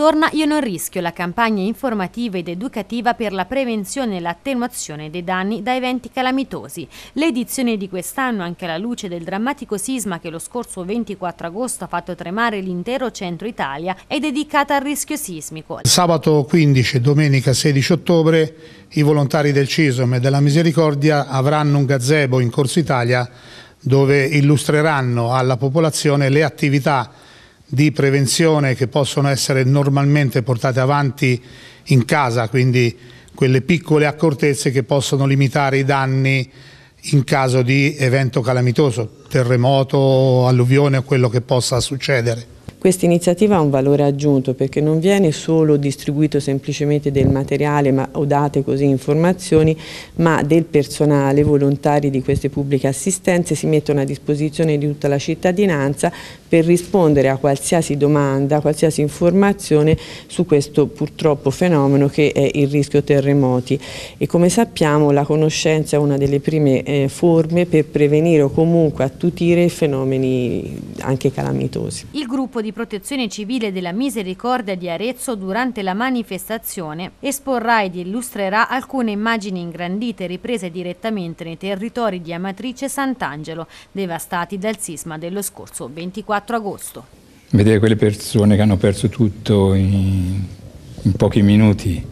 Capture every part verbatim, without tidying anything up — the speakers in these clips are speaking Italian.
Ritorna Io non rischio, la campagna informativa ed educativa per la prevenzione e l'attenuazione dei danni da eventi calamitosi. L'edizione di quest'anno, anche alla luce del drammatico sisma che lo scorso ventiquattro agosto ha fatto tremare l'intero centro Italia, è dedicata al rischio sismico. Sabato quindici e domenica sedici ottobre i volontari del CISOM e della Misericordia avranno un gazebo in Corso Italia dove illustreranno alla popolazione le attività di prevenzione che possono essere normalmente portate avanti in casa, quindi quelle piccole accortezze che possono limitare i danni in caso di evento calamitoso, terremoto, alluvione o quello che possa succedere. Questa iniziativa ha un valore aggiunto perché non viene solo distribuito semplicemente del materiale ma, o date così informazioni, ma del personale, volontari di queste pubbliche assistenze si mettono a disposizione di tutta la cittadinanza per rispondere a qualsiasi domanda, a qualsiasi informazione su questo purtroppo fenomeno che è il rischio terremoti. E come sappiamo la conoscenza è una delle prime eh, forme per prevenire o comunque attutire fenomeni anche calamitosi. Il gruppo di Protezione Civile della Misericordia di Arezzo durante la manifestazione esporrà ed illustrerà alcune immagini ingrandite riprese direttamente nei territori di Amatrice e Sant'Angelo, devastati dal sisma dello scorso ventiquattro agosto. Vedere quelle persone che hanno perso tutto in, in pochi minuti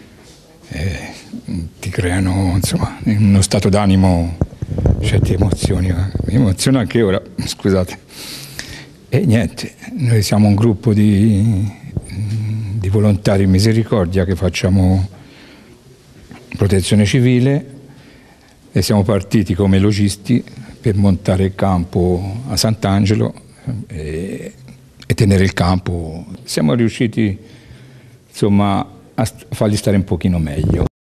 eh, ti creano insomma in uno stato d'animo certe emozioni, mi emoziona anche ora, scusate. E niente, noi siamo un gruppo di, di volontari Misericordia che facciamo protezione civile e siamo partiti come logisti per montare il campo a Sant'Angelo e, e tenere il campo. Siamo riusciti insomma, a farli stare un pochino meglio.